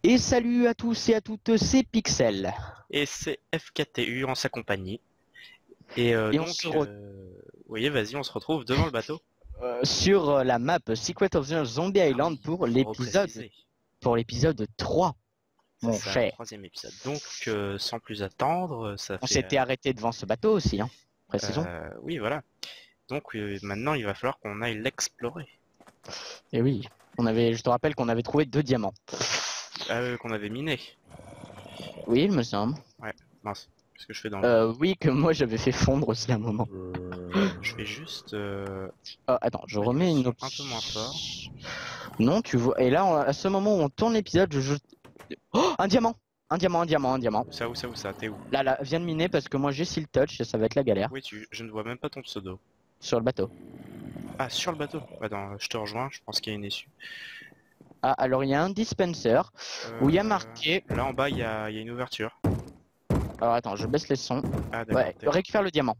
Et salut à tous et à toutes, c'est Pixel. Et c'est FKTU en sa compagnie. Et Et on se retrouve vous voyez, vas-y, on se retrouve devant le bateau. sur la map Secret of the Zombie Ah Island oui, faut repréciser. pour l'épisode 3, C'est mon ça, le cher. troisième épisode. Donc, sans plus attendre, ça On fait... s'était arrêté devant ce bateau aussi, hein, précisons. oui, voilà. Donc, maintenant, il va falloir qu'on aille l'explorer. Et oui, je te rappelle qu'on avait trouvé 2 diamants. Qu'on avait miné. Oui, il me semble. Ouais, mince. Qu'est-ce que je fais dans le... Oui, que moi j'avais fait fondre aussi à un moment. Je vais juste... Oh, attends, je remets une un peu moins fort. Non, tu vois. Et là, à ce moment où on tourne l'épisode, Oh, un diamant! Un diamant, un diamant, un diamant. Où ça? T'es où? Là, viens de miner parce que moi j'ai seal touch et ça va être la galère. Oui, je ne vois même pas ton pseudo. Sur le bateau. Ah, sur le bateau. Attends, je te rejoins, je pense qu'il y a une issue. Ah, alors il y a un dispenser où il y a marqué. Là en bas, il y a une ouverture. Alors attends, je baisse les sons. Ah d'accord. Ouais, récupère le diamant.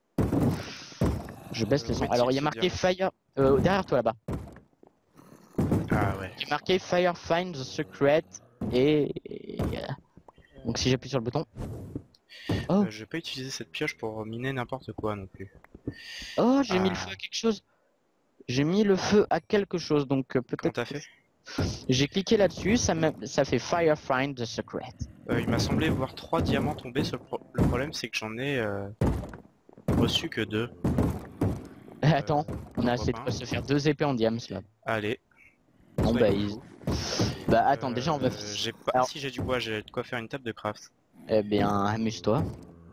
Je baisse les sons. Alors il y a marqué fire. Derrière toi là-bas. Ah ouais. Il y a marqué fire find the secret et. Donc si j'appuie sur le bouton. Oh, Je vais pas utiliser cette pioche pour miner n'importe quoi non plus. oh, j'ai mis le feu à quelque chose. J'ai mis le feu à quelque chose, donc Comment peut-être. t'as fait? J'ai cliqué là-dessus, ça fait fire find the secret. Il m'a semblé voir 3 diamants tomber. Le problème c'est que j'en ai reçu que 2. Attends, on a pourquoi assez de pas. quoi se faire 2 épées en diams là. Allez. Bon bah, bah attends, déjà on va. J'ai pas... Alors, Si j'ai du bois, j'ai de quoi faire une table de craft. eh bien, amuse-toi.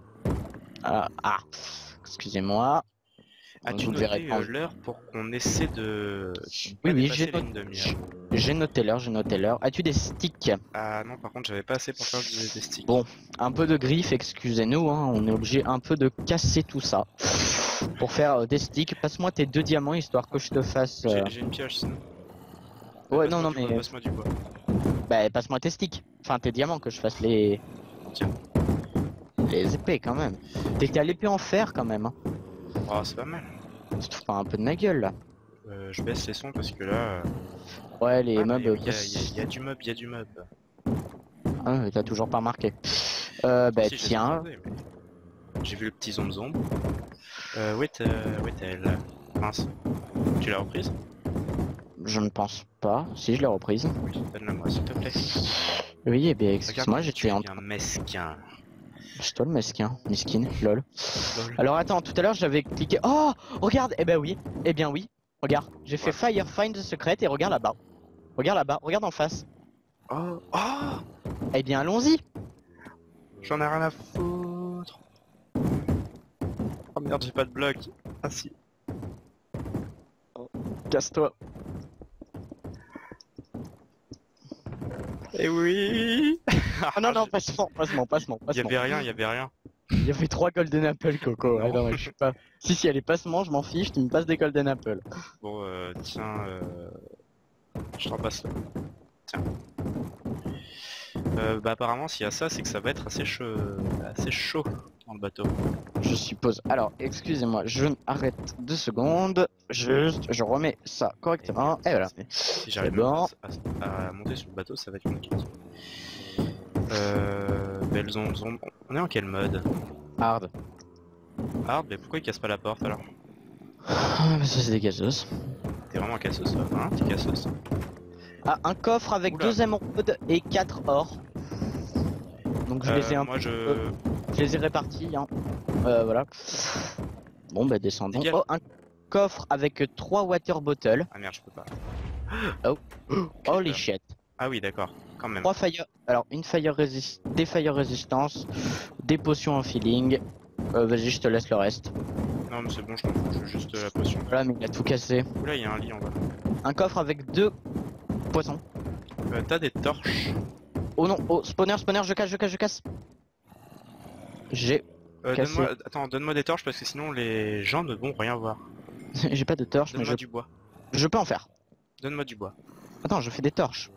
Excusez-moi. As-tu Vous le noté verrez quand. l'heure pour qu'on essaie de... Oui, oui, j'ai noté l'heure. As-tu des sticks? Ah non, par contre, j'avais pas assez pour faire des sticks. Bon, un peu de griffe, excusez-nous, hein, on est obligé un peu de casser tout ça. Pour faire des sticks, passe-moi tes 2 diamants histoire que je te fasse. J'ai une pioche sinon. Ouais, non, mais. Passe-moi du bois. Bah, passe-moi tes sticks. Enfin, tes diamants, que je fasse les. Tiens. Les épées quand même. T'étais à l'épée en fer quand même. Hein. Oh, c'est pas mal. Tu te fous pas un peu de ma gueule là. Je baisse les sons parce que là... Ouais, les mobs. Il y a du mob, il y a du mob. Ah, t'as toujours pas remarqué. Bah, Si, tiens. J'ai vu le petit zombie. Où est-elle? Mince. Tu l'as reprise? Je ne pense pas. Si, je l'ai reprise. Oui, donne-la moi s'il te plaît. Oui, et bien, excuse-moi, j'étais en. Un mesquin. Je te le mesquin, miskin, lol. Lol. Alors attends, tout à l'heure j'avais cliqué. Oh, regarde, eh ben oui, eh bien oui. Regarde, j'ai fait Fire Find the Secret et regarde là-bas. Regarde là-bas, regarde en face. Oh, oh, Eh bien allons-y. j'en ai rien à foutre. Oh merde, j'ai pas de bloc. Ah si. Casse-toi. Eh oui. Ah non, non, passe-moi. Il y avait rien. Il y avait 3 Golden Apple, Coco. Ah non, je suis pas. Si, elle est passement, je m'en fiche, tu me passes des Golden Apple. Bon, tiens, je t'en passe là. Tiens. Bah apparemment s'il y a ça, c'est que ça va être assez chaud dans le bateau. Je suppose. Alors, excusez-moi, je m'arrête 2 secondes. Juste, je remets ça correctement. Et voilà. Si j'arrive à monter sur le bateau, ça va être compliqué. Belle zone. On est en quel mode? Hard. Hard, mais pourquoi il casse pas la porte alors? Ah, bah ça c'est des cassos. T'es vraiment cassos, hein? T'es cassos. Ah, un coffre avec Oula. 2 émeraudes et 4 or. Donc je les ai je les ai répartis, hein. Voilà. Bon bah descendons. Oh, un coffre avec 3 water bottles. Ah merde, je peux pas. Oh. Holy shit. Ah oui, d'accord, quand même. 3 fire. Alors, des fire résistance, des potions en feeling. Vas-y, je te laisse le reste. Non mais c'est bon, je t'en fous, je veux juste la potion. Voilà, mais il a tout cassé. Oula, il y a un lit en bas. Un coffre avec 2 poissons. T'as des torches? Oh non, oh, spawner, je casse. J'ai cassé. Donne-moi des torches parce que sinon les gens ne vont rien voir. J'ai pas de torches, mais Donne-moi du bois. je peux en faire. Donne-moi du bois. Attends, je fais des torches.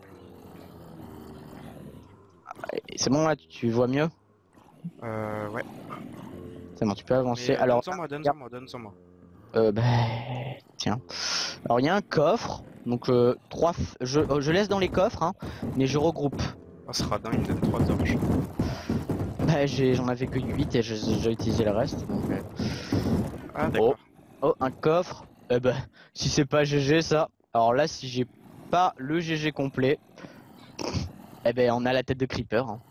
C'est bon là, tu vois mieux? Ouais. C'est bon, tu peux avancer. Mais, alors, donne-en moi. bah, tiens. Alors, il y a un coffre. Donc, je laisse dans les coffres, hein, mais je regroupe. Oh, ce radin, il me donne 3 torches. Bah, j'en avais que 8 et j'ai utilisé le reste. Donc, Ah, d'accord. Oh, un coffre. Eh ben, si c'est pas GG ça. Alors là, si j'ai pas le GG complet, eh ben, on a la tête de Creeper. Hein.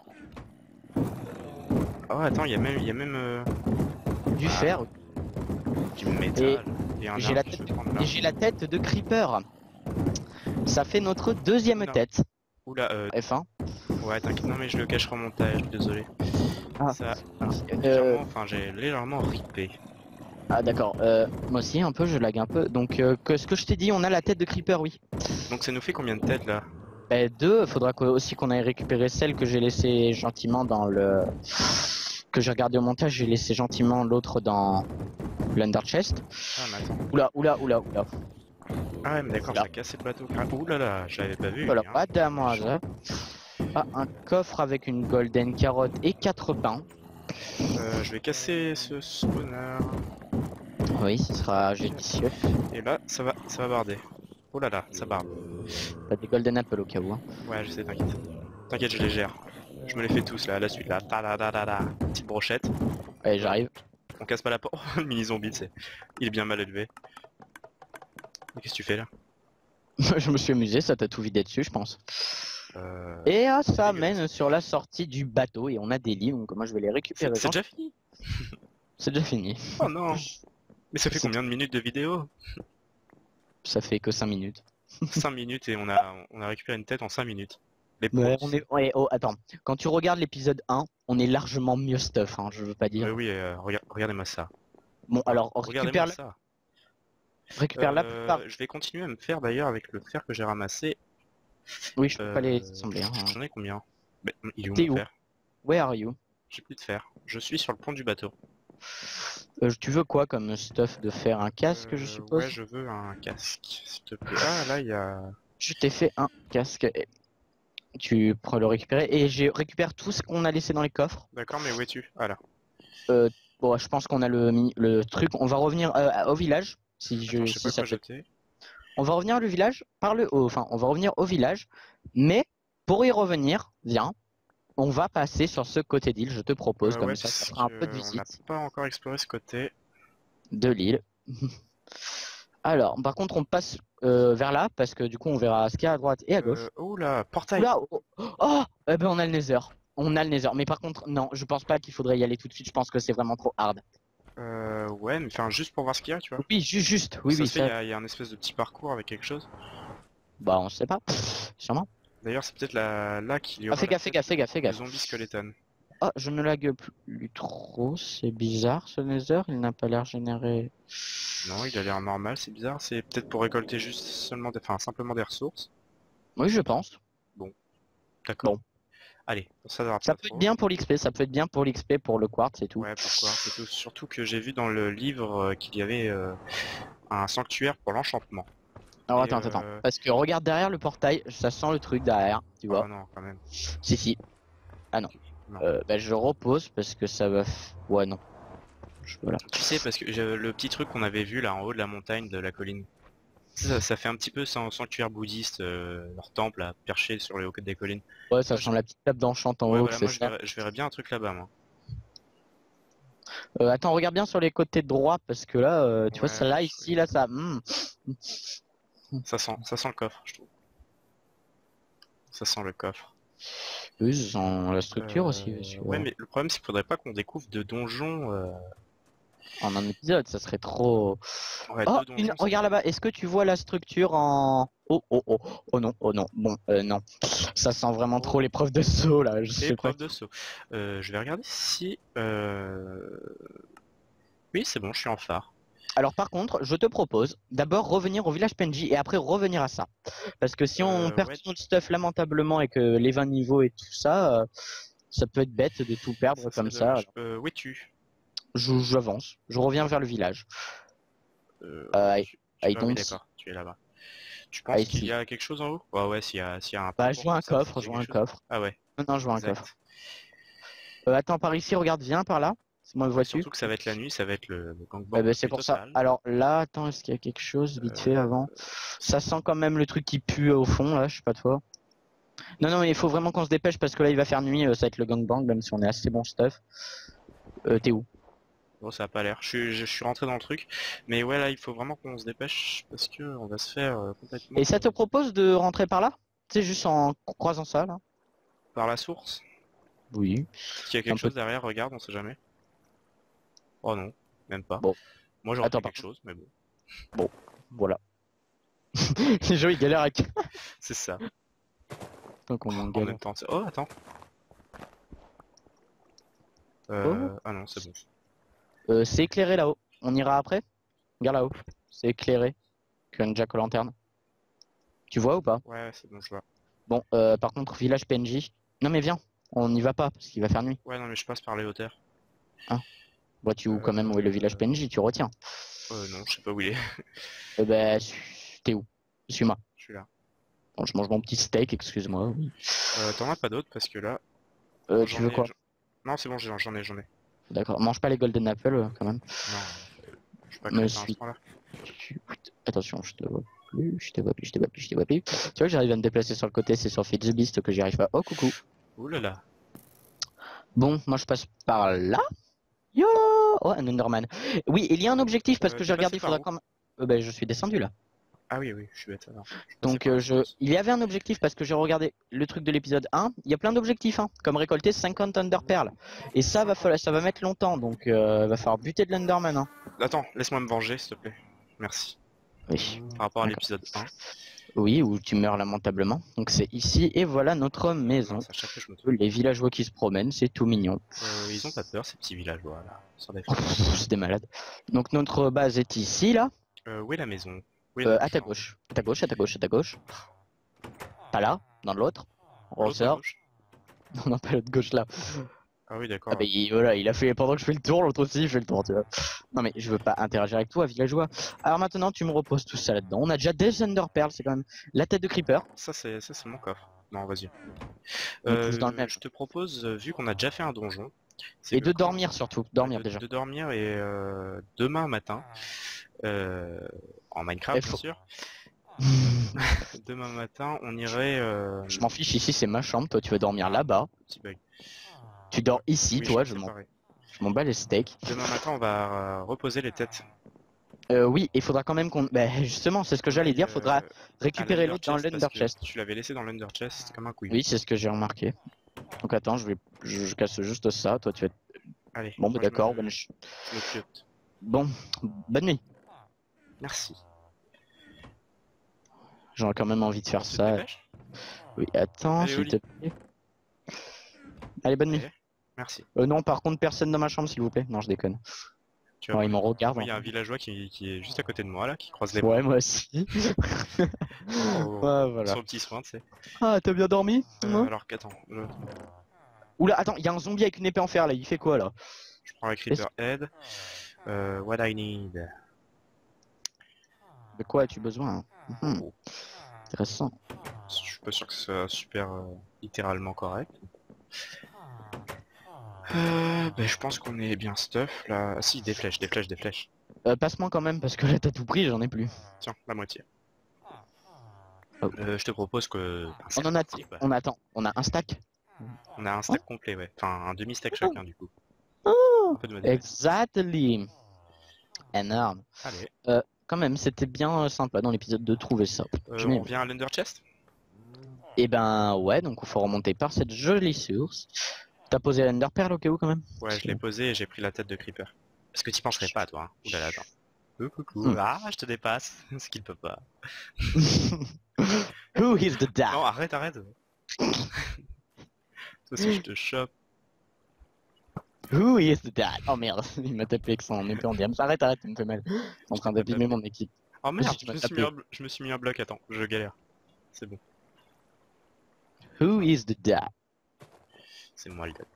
Oh, attends, il y a même Du fer. du métal. Et j'ai la tête de Creeper. Ça fait notre deuxième tête. Oula, F1. Ouais, t'inquiète, non mais je le cacherai au montage, désolé. Ah. Ça, j'ai légèrement ripé. Ah d'accord, moi aussi un peu, je lag un peu. Donc ce que je t'ai dit, on a la tête de Creeper, oui. Donc ça nous fait combien de têtes là? Bah, 2, faudra aussi qu'on aille récupérer celle que j'ai laissée gentiment dans le... Que j'ai regardé au montage, j'ai laissé gentiment l'autre dans l'Under Chest. Ah mais attends. Oula. Ah ouais mais d'accord, j'ai cassé le bateau. Ouh là, je l'avais pas vu. Voilà, Hein. pas d'amour. Ah, un coffre avec une golden carotte et 4 pains. Je vais casser ce spawner. Oui, ce sera judicieux. Et là, ça va barder. Oh là, ça barde. T'as des golden apples au cas où. Hein. Ouais, je sais, t'inquiète. T'inquiète, je les gère. Je me les fais tous là, à la suite là. Petite brochette. Allez, j'arrive. On casse pas la porte. Oh, le mini zombie, c'est. Il est bien mal élevé. Qu'est-ce que tu fais là? Je me suis amusé, ça t'a tout vidé dessus, je pense. Et ça mène sur la sortie du bateau et on a des lits, donc moi je vais les récupérer. C'est déjà fini? C'est déjà fini. Oh non! Mais ça fait combien de minutes de vidéo? Ça fait que 5 minutes. 5 minutes et on a récupéré une tête en 5 minutes. Oh, attends, quand tu regardes l'épisode 1, on est largement mieux stuff, hein, je veux pas dire. Oui, regardez-moi ça. Bon, alors récupère ça. Récupère la plupart. Je vais continuer à me faire d'ailleurs avec le fer que j'ai ramassé. Oui, je peux pas les assembler. Hein. J'en ai combien? Mais, il est où T'es mon où? fer? Where are you? J'ai plus de fer. Je suis sur le pont du bateau. Tu veux quoi comme stuff de faire un casque, je suppose? Ouais, je veux un casque, s'il te plaît. Ah, là, il y a... Je t'ai fait un casque. Tu pourras le récupérer. Et je récupère tout ce qu'on a laissé dans les coffres. D'accord, mais où es-tu? Ah là. Bon, je pense qu'on a le truc. On va revenir au village. Je sais pas quoi jeter. On va revenir au village par le haut. Enfin, on va revenir au village. Mais pour y revenir, viens. On va passer sur ce côté d'île, je te propose, comme ça fera un peu de visite. On n'a pas encore exploré ce côté de l'île. Alors, par contre, on passe vers là, parce que du coup, on verra ce qu'il y a à droite et à gauche. Oula, portail. Oula, oh, eh ben on a le Nether. On a le Nether. Mais par contre, non, je pense pas qu'il faudrait y aller tout de suite. Je pense que c'est vraiment trop hard. Ouais, mais enfin, juste pour voir ce qu'il y a, tu vois. Oui, juste. Oui, il y a un espèce de petit parcours avec quelque chose. Bah, on sait pas. Sûrement. D'ailleurs, c'est peut-être là qu'il y aura. Fais gaffe. Zombie skeleton. Oh, je ne lag plus trop. C'est bizarre ce Nether. Il n'a pas l'air généré. Non, il a l'air normal. C'est bizarre. C'est peut-être pour récolter juste simplement des ressources. Oui, je pense. Bon. D'accord. Bon. Allez, ça peut être bien pour l'XP. Ça peut être bien pour l'XP pour le quartz et tout. Ouais, pourquoi? C'est tout. Surtout que j'ai vu dans le livre qu'il y avait un sanctuaire pour l'enchantement. Alors attends. Parce que regarde derrière le portail, ça sent le truc derrière, tu vois. Ah non, quand même. Si. Ah non. Bah je repose parce que ça va... Ouais, non. Voilà. Tu sais, parce que le petit truc qu'on avait vu là en haut de la montagne, de la colline, ça fait un petit peu sanctuaire bouddhiste, leur temple là, perché sur les hauts des collines. Ouais, ça sent la petite table d'enchant en haut, voilà, c'est ça. Je verrais bien un truc là-bas, moi. Attends, regarde bien sur les côtés droits, parce que là, tu vois, ça là, ici, là, ça... Ça sent le coffre, je trouve. Ça sent le coffre. Oui, ça sent la structure aussi. Ouais, mais le problème, c'est qu'il faudrait pas qu'on découvre de donjons... En un épisode, ça serait trop... Ouais, oh, regarde là-bas, est-ce que tu vois la structure en... Oh non, bon, non. Ça sent vraiment trop l'épreuve de saut, là. L'épreuve de saut. Je vais regarder si... Oui, c'est bon, je suis en phare. Alors par contre, je te propose d'abord revenir au village PNJ et après revenir à ça. Parce que si on perd tout notre stuff lamentablement et que les 20 niveaux et tout ça, ça peut être bête de tout perdre comme ça. Où es-tu? J'avance, je reviens vers le village. D'accord, tu es là-bas. Tu penses qu'il y a quelque chose en haut? Ouais, s'il y a un... Bah je vois un coffre, Ah ouais. Non, je vois un coffre. Attends, par ici, regarde, viens par là. Moi, le vois-tu? Surtout que ça va être la nuit, ça va être le gangbang. Bah, c'est pour ça. Alors là, attends, est-ce qu'il y a quelque chose vite fait avant? Ça sent quand même le truc qui pue au fond, là, je sais pas toi. Non, non, mais il faut vraiment qu'on se dépêche parce que là il va faire nuit, ça va être le gangbang, même si on est assez bon stuff. T'es où? Bon, ça a pas l'air. Je suis rentré dans le truc. Mais ouais, là, il faut vraiment qu'on se dépêche parce que on va se faire complètement... Et ça te propose de rentrer par là? Tu sais, juste en croisant ça, là? Par la source. Oui. S'il y a quelque chose derrière, regarde, on sait jamais. Oh non, même pas. Bon. Moi j'aurais Attends, fait quelque chose, mais bon. Bon, voilà. Les gens ils galèrent avec. C'est ça. Donc on en En galère. même temps, oh attends. Oh. Ah non, c'est bon. C'est éclairé là-haut. On ira après? Regarde là-haut. C'est éclairé. Qu'un Jack aux lanternes. Tu vois ou pas? Ouais, c'est bon, je vois. Bon, par contre, village PNJ. Non mais viens, on n'y va pas parce qu'il va faire nuit. Ouais, non, mais je passe par les hauteurs. Hein? Vois-tu où quand même où est le village PNJ? Tu retiens. Non, je sais pas où il est. Bah, t'es où? Suis-moi. Je suis là. Bon, je mange mon petit steak, excuse-moi. Oui. T'en as pas d'autres parce que là... Tu veux quoi? Non, c'est bon, j'en ai. D'accord. Mange pas les golden apple quand même. Non, je suis pas Me crétin à ce suis. point-là. Attention, je te vois plus, je te vois plus, je te vois plus, je te vois plus. Tu vois, j'arrive à me déplacer sur le côté, c'est sur Feed the Beast que j'y arrive pas. Oh, coucou. Ouh là là. Bon, moi je passe par là. Yo. Oh, un Enderman. Oui, il y a un objectif parce que j'ai regardé, il faudra quand même... ben, je suis descendu là. Ah oui, oui, je suis bête alors. Donc il y avait un objectif parce que j'ai regardé le truc de l'épisode 1. Il y a plein d'objectifs, hein, comme récolter 50 Enderpearls. Et ça va mettre longtemps, donc va falloir buter de l'Enderman. Hein. Attends, laisse-moi me venger, s'il te plaît. Merci. Oui. Par rapport à l'épisode 1. Oui, où tu meurs lamentablement. Donc c'est ici, et voilà notre maison. Non, chaque fois, je me trompe. Les villageois qui se promènent, c'est tout mignon. Ils ont pas peur, ces petits villageois là. C'est des malades. Donc notre base est ici, là. Où est la maison? À ta gauche. À ta gauche, à ta gauche, à ta gauche. Pas là, dans l'autre. On ressort. Non, pas l'autre gauche là. Ah oui, d'accord. Ah bah voilà, il a fait pendant que je fais le tour, l'autre aussi il fait le tour, tu vois. Non mais je veux pas interagir avec toi, villageois. Alors maintenant tu me reposes tout ça là-dedans. On a déjà des Enderpearls, c'est quand même la tête de Creeper. Ça c'est mon coffre. Non, vas-y. Dans le même. Je te propose, vu qu'on a déjà fait un donjon. Et de dormir surtout, dormir déjà. De dormir et demain matin, en Minecraft bien sûr. Demain matin, on irait. Je m'en fiche, ici c'est ma chambre, toi tu vas dormir là-bas. Petit bug. Tu dors ici, Oui, toi, je m'en bats les steaks. Demain matin, on va reposer les têtes. Oui, il faudra quand même qu'on... Bah justement, c'est ce que j'allais dire, faudra récupérer l'autre dans l'Under Chest. Tu l'avais laissé dans l'Under Chest comme un couillon. Oui, c'est ce que j'ai remarqué. Donc attends, je casse juste ça, toi tu vas... Allez. Bon, bah d'accord, bon, bonne nuit. Merci. J'aurais quand même envie de faire ça. Oui, attends, s'il te plaît. Allez, bonne nuit. Merci. Non, par contre, personne dans ma chambre, s'il vous plaît. Non, je déconne. Oh, il m'en regarde. Il y a un villageois qui est juste à côté de moi, là, qui croise les bras. Ouais, moi aussi. Voilà. Sur le petit soin, tu sais. Ah, t'as bien dormi alors qu'attends. Oula, attends, il y a un zombie avec une épée en fer, là. Il fait quoi, là? Je prends la Creeper Head. What I need. De quoi as-tu besoin? Intéressant. Je suis pas sûr que ce soit super littéralement correct. Je pense qu'on est bien stuff là. Ah si, des flèches. Passe-moi quand même parce que là t'as tout pris, j'en ai plus. Tiens, la moitié. Oh. Je te propose que... On a un stack. On a un stack complet, ouais. Enfin, un demi-stack chacun du coup. Exactly. Énorme. Allez. Quand même, c'était bien sympa dans l'épisode de trouver ça. On vient à l'Under Chest? Et ben ouais, donc il faut remonter par cette jolie source. T'as posé l'Enderpearl au cas où quand même? Ouais, je l'ai posé et j'ai pris la tête de Creeper. Parce que t'y penserais pas toi, hein. Oulala, attends. Coucou. Ah, je te dépasse. Ce qu'il peut pas. Who is the dad? Non, arrête. Toi aussi je te chope. Who is the dad? Oh merde, il m'a tapé avec son épée en diamant. Arrête, il me fait mal. En train d'abîmer mon équipe. Oh merde, je me suis mis un bloc, attends, je galère. C'est bon. Who is the dad? C'est moi le dad.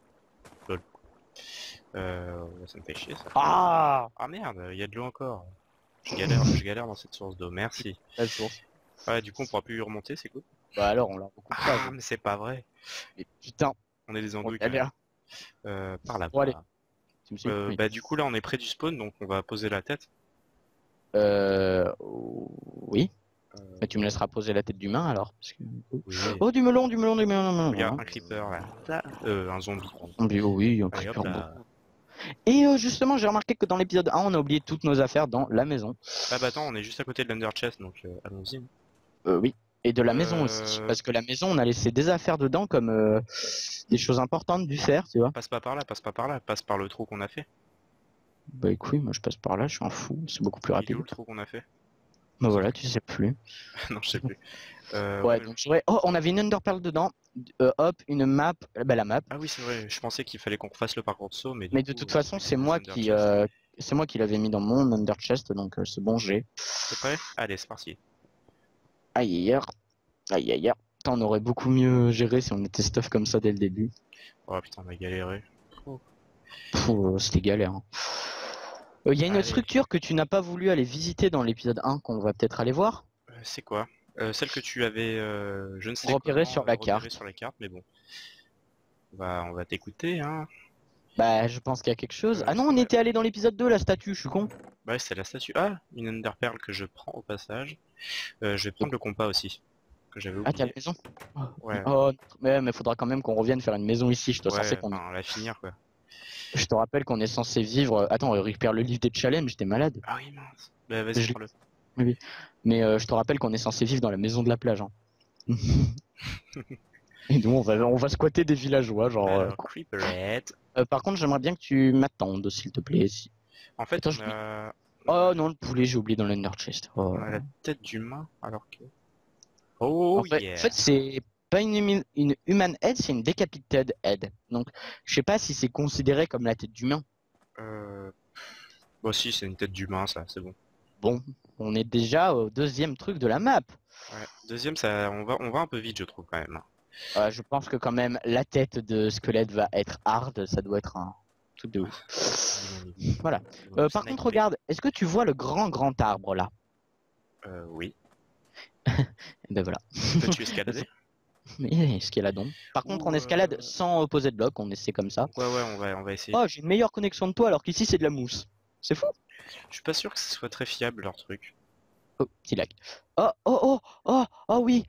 Lol. Ça me fait chier ça. Ah merde, il y a de l'eau encore. Je galère dans cette source d'eau, merci. La source. Ouais, du coup on pourra plus y remonter, c'est cool. Bah alors on l'a beaucoup. Ah mais c'est pas vrai. Mais putain. On est des andouilles. Par là. Bon, allez. Bah du coup là on est près du spawn donc on va poser la tête. Oui. Mais tu me laisseras poser la tête d'humain alors. Parce que... Oui. Oh, du melon, du melon, du melon. Regarde, un creeper là. Un zombie. Oui, un Allez, creeper. hop là. Et justement, j'ai remarqué que dans l'épisode 1, on a oublié toutes nos affaires dans la maison. Ah bah attends, on est juste à côté de l'Under Chest, donc allons-y. Oui. Et de la maison aussi. Parce que la maison, on a laissé des affaires dedans comme des choses importantes du fer, tu vois. Passe pas par là, passe pas par là, passe par le trou qu'on a fait. Bah écoute, moi je passe par là, je suis un fou, c'est beaucoup plus Il est rapide. où le trou qu'on a fait? Bah voilà, tu sais plus. Non, je sais plus. Ouais, donc oh, on avait une Underpearl dedans. Hop, une map. Bah la map. Ah oui, c'est vrai, je pensais qu'il fallait qu'on fasse le parcours de saut, mais Mais de toute façon, c'est moi qui l'avais mis dans mon Under Chest, donc c'est bon, j'ai. T'es prêt? Allez, c'est parti. Aïe aïe aïe aïe. Putain, on aurait beaucoup mieux géré si on était stuff comme ça dès le début. Oh putain, on a galéré. C'était galère. Il y a une structure que tu n'as pas voulu aller visiter dans l'épisode 1 qu'on va peut-être aller voir. C'est quoi? Celle que tu avais, je ne sais repérée sur la carte. Sur la carte, mais bon. On va t'écouter, hein. Bah, je pense qu'il y a quelque chose. Ah non, on était allé dans l'épisode 2, la statue, je suis con. Bah, c'est la statue. Ah, une Underpearl que je prends au passage. Je vais prendre le compas aussi. Que j'avais oublié. Ah, t'as la maison? Ouais. Oh, mais faudra quand même qu'on revienne faire une maison ici, je te censé qu'on... la finir, quoi. Je te rappelle qu'on est censé vivre... Attends, on récupère le livre des challenges, t'es malade. Ah oui, mince. Bah, vas-y, prends-le. Oui. Mais je te rappelle qu'on est censé vivre dans la maison de la plage. Hein. Et nous, on va squatter des villageois, genre... Alors, Creeperette. Par contre, j'aimerais bien que tu m'attendes, s'il te plaît. Si... En fait, attends, Oh non, le poulet, j'ai oublié dans l'Under Chest. Oh. On a la tête d'humain, alors que... Oh, en fait c'est pas une human head, c'est une decapitated head. Donc, je sais pas si c'est considéré comme la tête d'humain. Bon, si, c'est une tête d'humain, ça, c'est bon. Bon, on est déjà au deuxième truc de la map. Ouais, deuxième, ça, on va un peu vite, je trouve, quand même. Je pense que quand même, la tête de squelette va être hard, ça doit être un truc de ouf. Voilà. Par contre, regarde, est-ce que tu vois le grand arbre, là? Oui. Ben voilà. Peux-tu escalader? Mais escaladons. Par contre, on escalade sans poser de bloc, on essaie comme ça. Ouais, on va essayer. Oh, j'ai une meilleure connexion de toi alors qu'ici c'est de la mousse. C'est fou. Je suis pas sûr que ce soit très fiable leur truc. Oh, petit lag. Oh oui.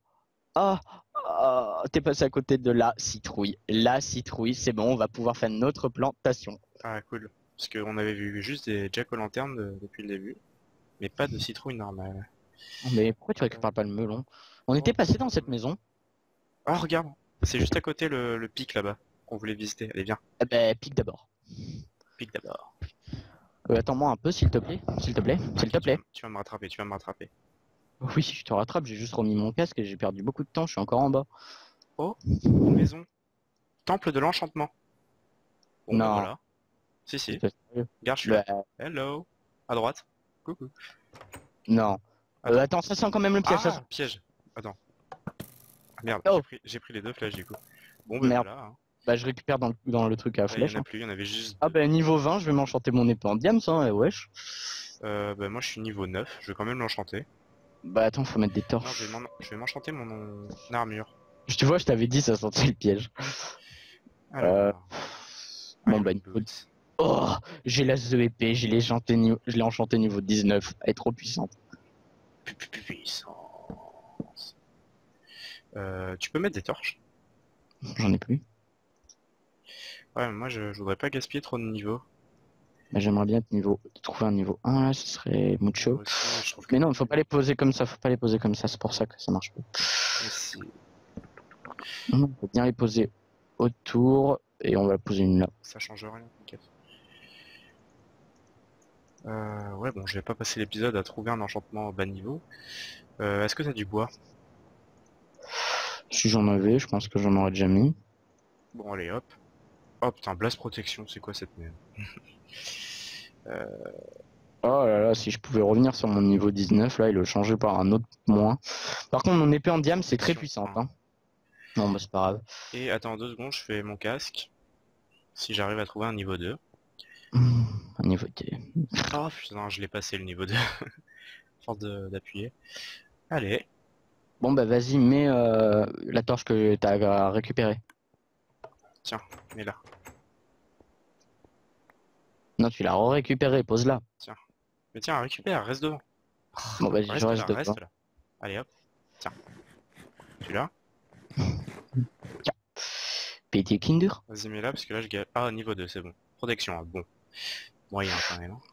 T'es passé à côté de la citrouille. La citrouille, c'est bon, on va pouvoir faire notre plantation. Ah, cool. Parce qu'on avait vu juste des jack-o'-lantern depuis le début. Mais pas de citrouille normale. Mais pourquoi tu récupères pas le melon? On était passé dans cette maison. Oh, regarde. C'est juste à côté le pic là-bas qu'on voulait visiter. Allez, viens. Eh ben, pique d'abord. Pic d'abord. Attends-moi un peu, s'il te plaît. S'il te plaît. S'il te plaît. Tu vas me rattraper, tu vas me rattraper. Oui, je te rattrape, j'ai juste remis mon casque et j'ai perdu beaucoup de temps, je suis encore en bas. Oh, une maison. Temple de l'enchantement. Bon, non. Ben voilà. Si. Regarde, je suis là. Hello. À droite. Coucou. Non. Attends, ça sent quand même le piège. Ah, piège. Attends. Ah, merde, j'ai pris les deux flèches du coup. Bon, ben voilà. Hein. Bah, je récupère dans le truc à flèche. Il y en a plus, il y en avait juste... Ah bah, niveau 20, je vais m'enchanter mon épée en diams, hein, wesh. Bah, moi je suis niveau 9, je vais quand même l'enchanter. Bah, attends, faut mettre des torches. Non, je vais m'enchanter mon armure. Tu vois, je t'avais dit, ça sentait le piège. Alors... Bon, bah, oh, j'ai la The épée, je l'ai enchanté niveau 19. Elle est trop puissante. Puissance. Tu peux mettre des torches? J'en ai plus. Ouais, moi je voudrais pas gaspiller trop de niveaux. Bah, j'aimerais bien trouver un niveau 1 là, ce serait mucho. Aussi, mais non, faut pas les poser comme ça, c'est pour ça que ça marche pas. Non, on peut bien les poser autour et on va poser une là. Ça change rien, t'inquiète. Ouais, bon, je vais pas passer l'épisode à trouver un enchantement bas niveau. Est-ce que t'as du bois? Si j'en avais, je pense que j'en aurais déjà mis. Bon, allez, hop. Oh putain, blast protection, c'est quoi cette merde? Oh là là, si je pouvais revenir sur mon niveau 19, là, il le changeait par un autre moins. Par contre, mon épée en diam, c'est très puissante. Hein. Non, bah c'est pas grave. Et attends 2 secondes, je fais mon casque. Si j'arrive à trouver un niveau 2. Un niveau 2. Oh putain, je l'ai passé le niveau 2. Force d'appuyer. Allez. Bon bah vas-y, mets la torche que t'as récupérée. Tiens, mets-la. Non, tu l'as récupérée, pose-la. Tiens. Mais tiens, récupère, reste devant. Bon vas-y, je reste devant. Là. Allez hop. Tiens. Celui-là. Petit Kinder. Vas-y, mets là parce que là je gagne. Ah, niveau 2, c'est bon. Protection, hein, bon. Moyen quand même. Hein.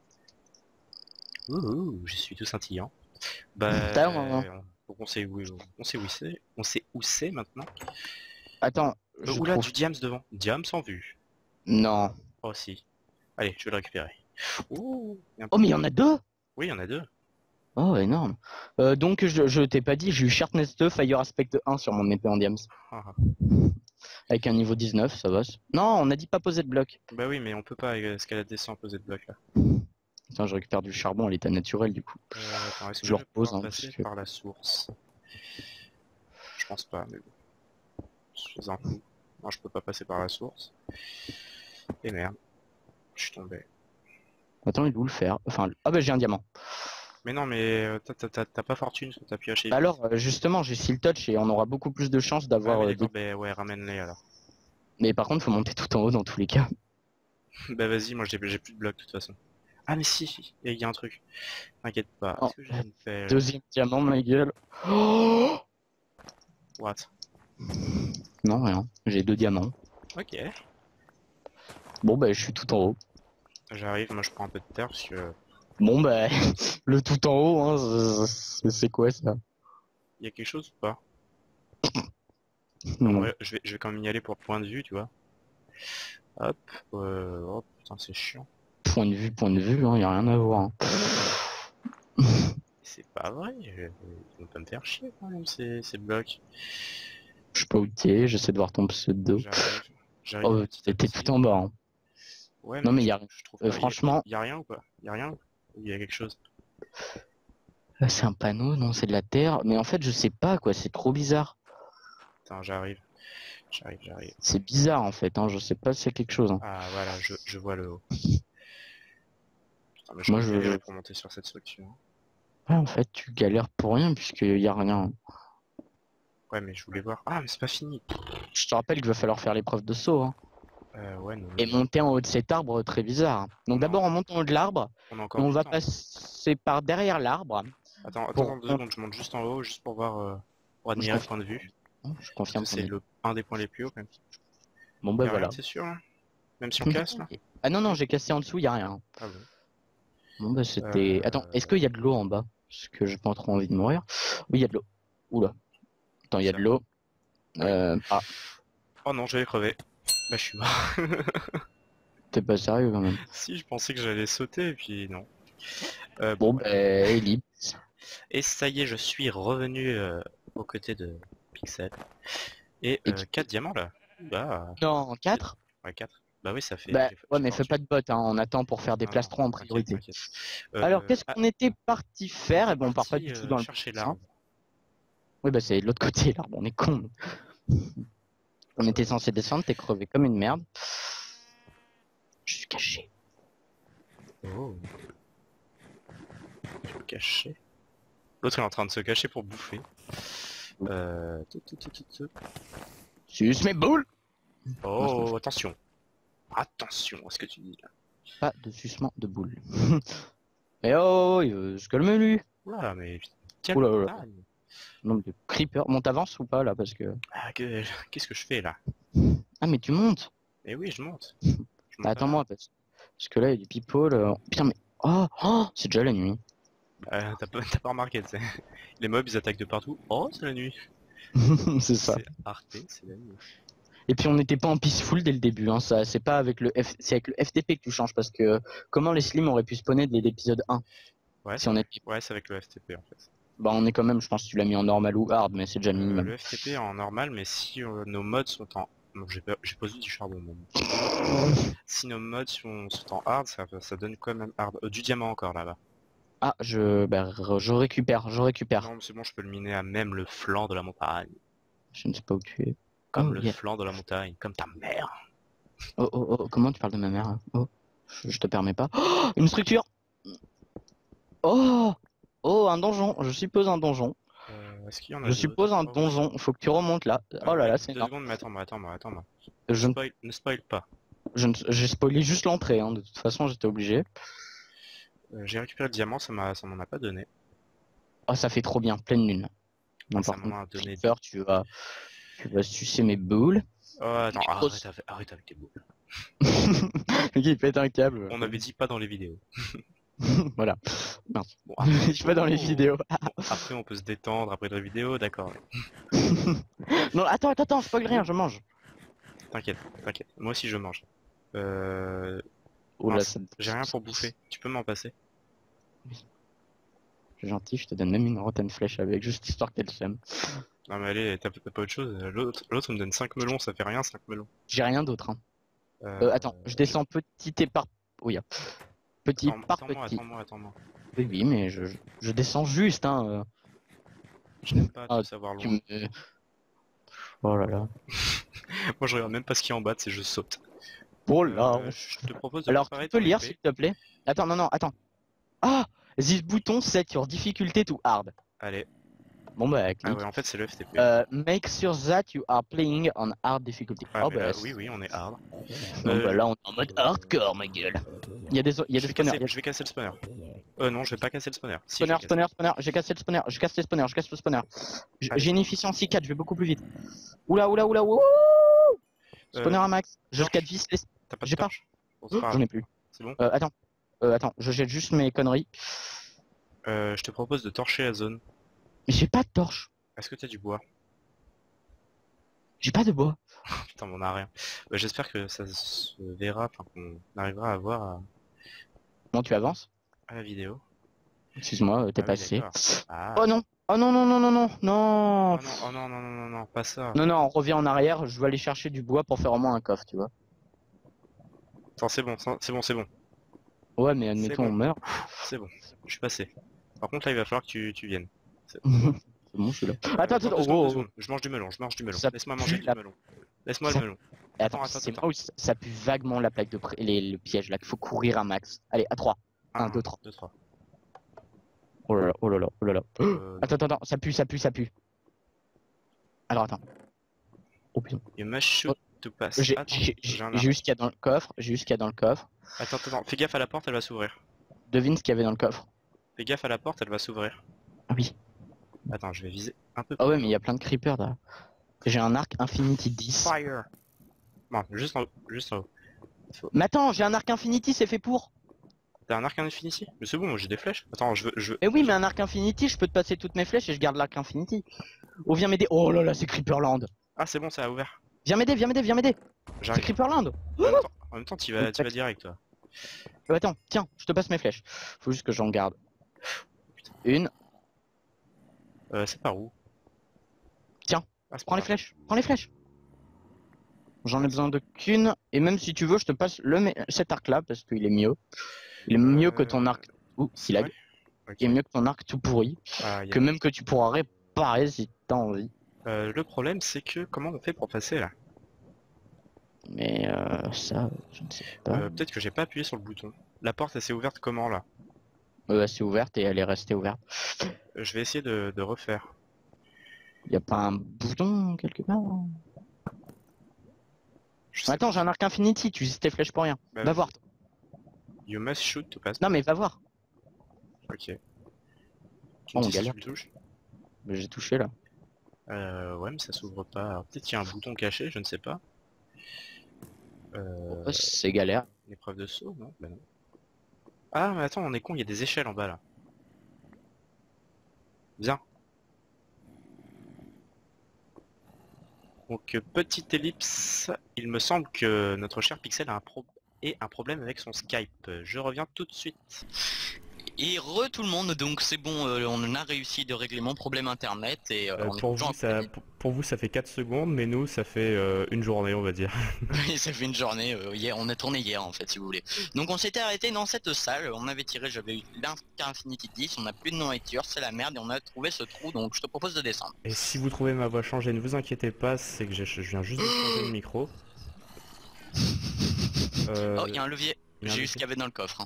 Ouh, je suis tout scintillant. Bah, donc on sait où c'est maintenant. Attends, je Oula, trouve. du diams devant. Diams en vue. Non. Oh si. Allez, je vais le récupérer. Ouh, Oh, mais il y en a deux. Oui, il y en a deux. Oh, énorme. Donc, je t'ai pas dit, j'ai eu Sharpness 2, Fire Aspect 1 sur mon épée en diams. Ah, ah. Avec un niveau 19, ça va. Non, on a dit pas poser de bloc. Bah oui, mais on peut pas escalader sans poser de bloc là. Attends, je récupère du charbon à l'état naturel du coup. Attends, est-ce que Je le repose. pouvoir passer par la source? Je pense pas, mais bon. Je suis un fou. Non, je peux pas passer par la source. Et merde. Je suis tombé. Attends, il est où le fer? Enfin, ah bah j'ai un diamant. Mais non, mais t'as pas fortune sur ta pioche. Alors, justement, j'ai Seal Touch et on aura beaucoup plus de chances d'avoir. Ouais, ramène-les alors. Mais par contre, faut monter tout en haut dans tous les cas. Bah vas-y, moi j'ai plus de blocs de toute façon. Ah mais si, il y a un truc. T'inquiète pas. Oh, Est-ce que j'ai une pelle? deuxième diamant, ma gueule. Oh What? Non, rien. J'ai 2 diamants. Ok. Bon, bah, je suis tout en haut. J'arrive, moi je prends un peu de terre parce que... Bon, bah, le tout en haut, hein, c'est quoi ça? Il y a quelque chose ou pas? Non. Ouais, je vais quand même y aller pour point de vue, tu vois. Hop. Oh putain, c'est chiant. Point de vue, hein, y a rien à voir. Hein. C'est pas vrai, ils vont pas me faire chier quand même ces blocs. Je sais pas où t'es, j'essaie de voir ton pseudo. J'arrive. Oh, t'es tout en bas. Hein. Ouais, non mais y a rien. Je trouve pas, franchement. Y a rien ou pas? Y a rien? Ou y a quelque chose? C'est un panneau, non, c'est de la terre. Mais en fait, je sais pas quoi, c'est trop bizarre. Attends, j'arrive. C'est bizarre en fait, hein, je sais pas si c'est quelque chose. Hein. Ah voilà, je vois le haut. Putain, mais moi je galère pour monter sur cette structure. Ouais, en fait, tu galères pour rien puisqu'il y a rien. Ouais, mais je voulais voir. Ah, mais c'est pas fini. Je te rappelle qu'il va falloir faire l'épreuve de saut. Hein. Ouais, non. Et monter en haut de cet arbre très bizarre. Donc d'abord on monte en haut de l'arbre. On va passer par derrière l'arbre. Attends, 2 secondes, je monte juste en haut, juste pour voir, pour admirer le point de vue. Je confirme. C'est un des points les plus hauts quand même. Bon bah voilà. C'est sûr, hein. Même si on casse là. Ah non, j'ai cassé en dessous, y a rien. Ah bon. Bon bah c'était... Attends, est-ce qu'il y a de l'eau en bas? Parce que j'ai pas trop envie de mourir. Oui, il y a de l'eau. Oula. Attends, il y a de l'eau. Ah. Oh non, j'allais crever. Bah je suis mort. T'es pas sérieux quand même. Si, je pensais que j'allais sauter et puis non. Bon bah, ellipse. Et ça y est, je suis revenu aux côtés de Pixel. Et 4 diamants là. Bah... Non, 4 Ouais, 4. Bah oui, ça fait... Bah ouais, mais fais pas de bot, hein. On attend pour faire des plastrons en priorité. Alors, qu'est-ce qu'on était parti faire? Et bon, on part pas du tout dans le... chercher l'arbre. Oui, bah c'est de l'autre côté, l'arbre, on est con. On était censé descendre, t'es crevé comme une merde. Je suis caché. Oh. Je suis caché. L'autre est en train de se cacher pour bouffer. Suce mes boules. Oh, attention. Attention à ce que tu dis là. Pas de sucement de boules. Eh oh, il veut se calmer lui. Oula, mais quel nombre de creepers. Bon, t'avances ou pas là parce que... Ah, qu'est-ce que je fais là? Ah, mais tu montes. Eh oui, je monte. Bah, attends-moi parce que là, il y a du people. Putain, mais... Oh, c'est déjà la nuit. T'as pas remarqué, tu sais. Les mobs, ils attaquent de partout. Oh, c'est la nuit. C'est ça. C'est Arte, c'est la nuit. Et puis on n'était pas en peaceful dès le début, hein. Ça, c'est pas avec c'est avec le FTP que tu changes parce que comment les slims auraient pu spawner dès l'épisode 1? Ouais, si on était... ouais, c'est avec le FTP en fait. Bah on est quand même, je pense que tu l'as mis en normal ou hard, mais c'est déjà minimum. Le FTP en normal, mais si nos mods sont en... Non, j'ai posé du charbon même. Si nos mods sont en hard, ça donne quand même hard. Du diamant encore là-bas. Ah, je récupère. Non, c'est bon, je peux le miner à même le flanc de la montagne. Je ne sais pas où tu es. Comme le flanc de la montagne, comme ta mère. Oh, comment tu parles de ma mère hein? Oh, je te permets pas. Oh, une structure. Oh, un donjon. Je suppose un donjon. Est-ce qu'il y en a Je suppose un donjon. Faut que tu remontes là. Oh là là, c'est énorme. 2 secondes, mais attends-moi. Ne spoil pas. J'ai spoilé juste l'entrée, hein. De toute façon, j'étais obligé. J'ai récupéré le diamant, ça m'en a pas donné. Oh, ça fait trop bien, pleine lune. Non, Ça par m'a contre, donné... Creeper, tu vas sucer mes boules. Oh, attends, Micros- arrête avec tes boules. Il pète un câble. On avait dit pas dans les vidéos. Voilà. Mince. Bon, Je suis pas dans les vidéos. Bon, après on peut se détendre après la vidéo, d'accord. Non, attends, spoil rien, je mange. T'inquiète, t'inquiète. Moi aussi je mange. Oh là, Mince, j'ai rien pour bouffer. Tu peux m'en passer? C'est gentil, je te donne même une rotten flèche avec, juste histoire qu'elle s'aime. Non mais allez, t'as pas autre chose? L'autre me donne 5 melons, ça fait rien 5 melons. J'ai rien d'autre. Hein. Attends, je descends petit et par... Oui, petit par petit. Attends-moi. Oui, mais je descends juste. Hein. Je n'aime pas te savoir loin. Oh là là. Moi je regarde même pas ce qu'il y a en bas, c'est je saute. Oh là. Je te propose de Alors, préparer tu peux ton lire épée. s'il te plaît? Attends, non, attends. Ah! This button set your difficulty to hard. Allez. Bon bah, clique. Ah ouais, en fait c'est le FTP. Make sure that you are playing on hard difficulty. Ah, oh mais bah, là, oui, on est hard. Non, bah là, on est en mode hardcore, ma gueule. Il y a des spawners. Je vais casser le spawner. Non, je vais pas casser le spawner. Si, Spawner, j'ai cassé le spawner, je casse le spawner. J'ai une efficiency 4, je vais beaucoup plus vite. Oula, wouh. Spawner à max. Je 4 vis, T'as pas de j'ai pas. torche? Bon, c'est pas J'en grave. ai plus. C'est bon? Attends, je jette juste mes conneries. Je te propose de torcher la zone. Mais j'ai pas de torche. Est-ce que t'as du bois? J'ai pas de bois. Putain, mais on a rien. J'espère que ça se verra, enfin qu'on arrivera à voir Bon, tu avances. à la vidéo. Excuse-moi, t'es Ah oui, passé. d'accord. Ah. Oh non. Oh non. Oh non, pas ça. Non, on revient en arrière, je vais aller chercher du bois pour faire au moins un coffre, tu vois. Attends, c'est bon. Ouais, mais admettons, bon. on meurt. C'est bon, je suis passé. Par contre, là, il va falloir que tu viennes. C'est bon, je suis là. Attends, deux secondes. Je mange du melon. Ça Laisse-moi manger pue du la- melon. Laisse-moi le melon. Attends, c'est moi où ça pue vaguement la plaque de le piège là, qu'il faut courir un max. Allez, à 3. 1, 2, 3. 2, 3. Oh là là. Attends, ça pue. Alors attends. Oh putain. You must shoot to pass. J'ai Attends, eu ce qu'il y a dans le coffre, Attends, fais gaffe à la porte, elle va s'ouvrir. Devine ce qu'il y avait dans le coffre. Fais gaffe à la porte, elle va s'ouvrir. Ah oui. Attends, je vais viser un peu. Ah ouais, mais il y a plein de creepers là. J'ai un arc Infinity 10. Fire. Non, juste en haut. Mais attends, j'ai un arc Infinity, c'est fait pour. T'as un arc Infinity? Mais c'est bon, moi j'ai des flèches. Attends, je veux... Eh oui, mais un arc Infinity, je peux te passer toutes mes flèches et je garde l'arc Infinity. Oh, viens m'aider. Oh là là, c'est Creeperland. Ah, c'est bon, ça a ouvert. Viens m'aider. C'est J'arrive. Creeperland. En même temps, tu vas direct, toi. Attends, tiens, je te passe mes flèches. Faut juste que j'en garde. Une. C'est par où? Tiens, Ah, c'est prends par les flèches. J'en ai besoin de qu'une. Et même si tu veux, je te passe cet arc là parce qu'il est mieux. Il est mieux que ton arc. Ouh, s'il a. Ouais. Ok. Il est mieux que ton arc tout pourri. Que même que tu pourras réparer si t'as envie. Le problème, c'est que comment on fait pour passer là? Mais ça, je ne sais pas. Peut-être que j'ai pas appuyé sur le bouton. La porte, elle s'est ouverte comment là? C'est ouverte et elle est restée ouverte. Je vais essayer de refaire. Y a pas un bouton quelque part? Je sais Attends, j'ai un arc Infinity, tu uses tes flèches pour rien. Bah, Va voir. You must shoot to pass. Non mais va voir. Ok. Tu Oh, me on dis si galère. tu le touches? J'ai touché là. Ouais, mais ça s'ouvre pas. Alors, peut-être qu'il y a un bouton caché, je ne sais pas. Ouais, c'est galère. Une épreuve de saut, non? Bah non. Ah, mais attends, on est con, il y a des échelles en bas là. Bien. Donc, petite ellipse. Il me semble que notre cher Pixel a un problème avec son Skype. Je reviens tout de suite. Et tout le monde, donc c'est bon, on a réussi de régler mon problème internet et pour vous ça fait 4 secondes, mais nous ça fait une journée on va dire. Oui, ça fait une journée, hier, on a tourné hier en fait si vous voulez. Donc on s'était arrêté dans cette salle, on avait tiré, j'avais eu l'Arc Infinity 10, on n'a plus de nourriture, c'est la merde et on a trouvé ce trou, donc je te propose de descendre. Et si vous trouvez ma voix changée, ne vous inquiétez pas, c'est que je viens juste de changer le micro. Oh, il y a un levier, j'ai eu ce qu'il y avait dans le coffre.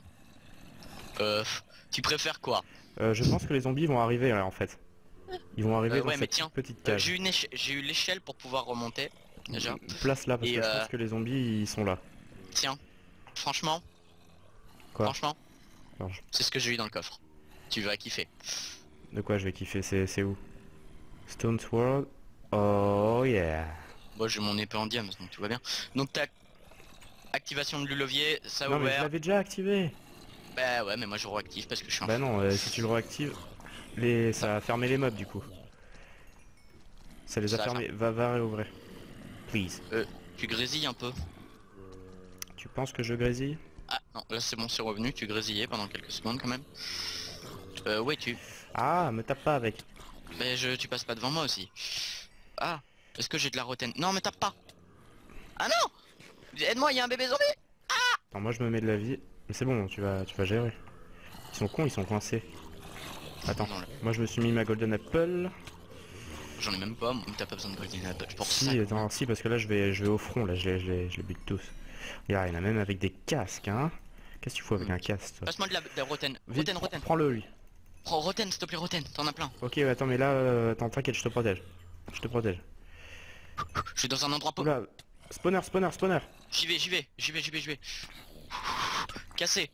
Tu préfères quoi? Je pense que les zombies vont arriver là en fait. Ils vont arriver dans ouais, mais cette tiens, petite cage. j'ai eu l'échelle pour pouvoir remonter, déjà. Place là parce que je pense que les zombies ils sont là. Tiens, franchement. Quoi? Franchement, Alors, c'est ce que j'ai eu dans le coffre. Tu vas kiffer. De quoi je vais kiffer? C'est où? Stone Sword. Oh yeah. Moi j'ai mon épée en diams, donc tout va bien. Donc tac. Activation de levier, ça a Non mais je ouvert. l'avais déjà activé. Bah ouais, mais moi je réactive parce que je suis un Bah fou. non, si tu le réactives, ça a fermé les mobs du coup. Ça les a Ça a fermés. Va réouvrir. Please. Tu grésilles un peu. Tu penses que je grésille? Ah non, là c'est bon, c'est revenu, tu grésillais pendant quelques secondes quand même. Ouais tu. Ah, me tape pas avec. Mais tu passes pas devant moi aussi. Ah, est-ce que j'ai de la rotaine? Non mais tape pas. Ah non. Aide-moi, il y a un bébé zombie. Attends, moi je me mets de la vie. Mais c'est bon, tu vas gérer. Ils sont cons, ils sont coincés. Attends, Non, là, moi je me suis mis ma golden apple. j'en ai même pas, mais t'as pas besoin de golden apple pour ça. Si, attends, si, parce que là je vais au front, là je les bute tous. Regarde, il y en a même avec des casques, hein. Qu'est-ce que tu fous avec un casque, toi? Passe-moi de la rotaine. Vite, Rotaine. prends-le lui. Prends rotaine, s'il te plaît, rotaine, t'en as plein. Ok, attends, mais là, attends, t'inquiète, je te protège. Je te protège. Je suis dans un endroit pauvre. Oula, spawner. J'y vais. Cassé.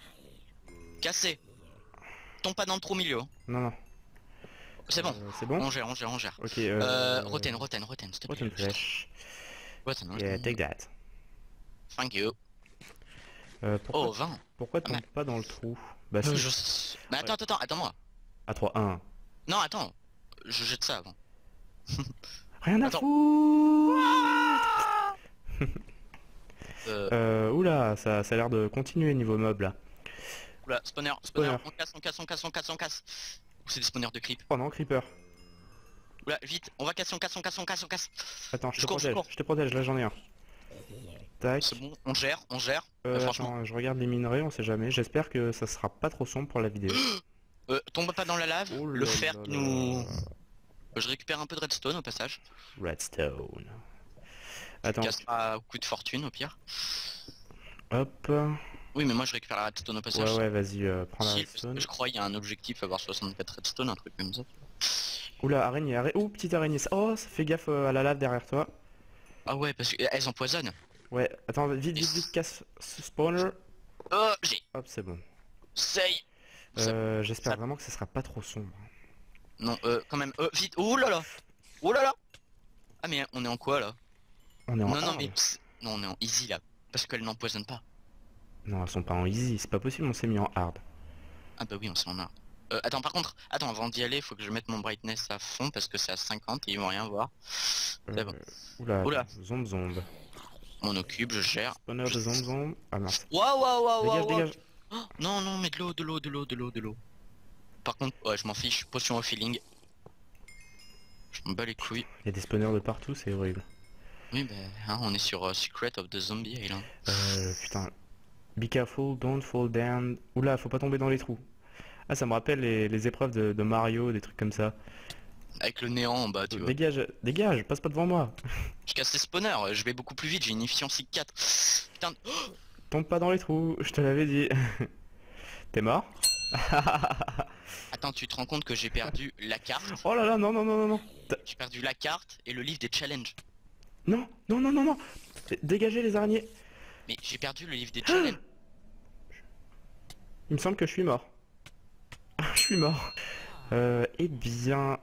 Tombe pas dans le trou au milieu. hein. Non. C'est bon. C'est bon? On gère. Ok, Rotaine, s'il te plaît. Rotten flèche. Rotaine. Yeah, take that. Thank you. Pourquoi, Oh, 20. pourquoi tombe pas dans le trou? Bah si. Mais attends-moi. À 3-1. Non, attends. Je jette ça avant. Rien à Attends. foutre. Oula, ça a l'air de continuer niveau mob là. Oula, spawner. Spawner. On casse. Ou c'est des spawners de creep. Oh non, creeper. Oula, vite, on va casser, on casse. Attends, je Je cours. te protège, là j'en ai un. Tac. C'est bon, on gère. Franchement. Attends, je regarde les minerais, on sait jamais. J'espère que ça sera pas trop sombre pour la vidéo. Tombe pas dans la lave. Oh Le là fer là nous... là. Je récupère un peu de redstone au passage. Redstone. Attends, Cassera au coup de fortune au pire. hop. Oui mais moi je récupère la redstone au passage. Ouais, vas-y, prends la Si, redstone. je crois qu'il y a un objectif à avoir 64 redstone, un truc comme ça. Oula, araignée. Oh, petite araignée. Oh, ça fait gaffe à la lave derrière toi. Ah ouais, parce qu'elles empoisonnent. Ouais, attends, vite, casse ce spawner. Oh, j'ai... Hop, c'est bon. Say. J'espère ça- vraiment que ça sera pas trop sombre. Non, quand même, vite. Oh là là. Ah mais on est en quoi là? On est en Non, hard. mais... Non, on est en easy là. Parce qu'elles n'empoisonnent pas. Non, elles sont pas en easy, c'est pas possible, on s'est mis en hard. Ah bah oui, on s'est en hard. Attends, par contre, avant d'y aller, faut que je mette mon brightness à fond parce que c'est à 50 et ils vont rien voir. C'est bon. Oula, zombe. On occupe, je gère. Spawner de zombe. Ah mince. Waouh. Dégage. Oh, non, mais de l'eau. Par contre, ouais, je m'en fiche. Potion au feeling. Je m'en bats les couilles. Il y a des spawners de partout, c'est horrible. Oui, bah, hein, on est sur Secret of the Zombie Island. Putain. Be careful, don't fall down. Oula, faut pas tomber dans les trous. Ah, ça me rappelle les épreuves de Mario, des trucs comme ça. Avec le néant en bas, tu vois. Dégage, passe pas devant moi. Je casse les spawners, je vais beaucoup plus vite, j'ai une efficiency 4. Putain, Tombe pas dans les trous, je te l'avais dit. T'es mort? attends, tu te rends compte que j'ai perdu la carte? Oh là là, non. J'ai perdu la carte et le livre des challenges. Non. Dégagez les araignées. Mais j'ai perdu le livre des challenges. Il me semble que je suis mort. Je suis mort. Eh bien,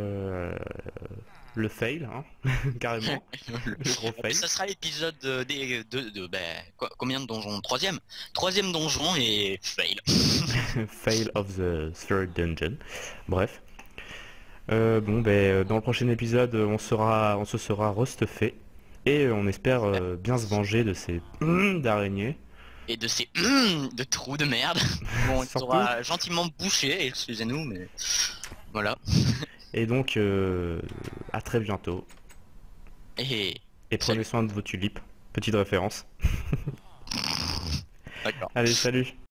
le fail, hein, carrément. Le gros Et fail. ça sera l'épisode combien de donjons? Troisième donjon et fail. Fail of the third dungeon. Bref. Bon, dans le prochain épisode, on se sera restuffé. Et on espère bien se venger de ces d'araignées. Et de ces de trous de merde. Bon, il Surtout. sera gentiment bouché, excusez-nous, mais voilà. Et donc, à très bientôt. Et Et prenez soin de vos tulipes. Petite référence. d'accord. Allez, salut.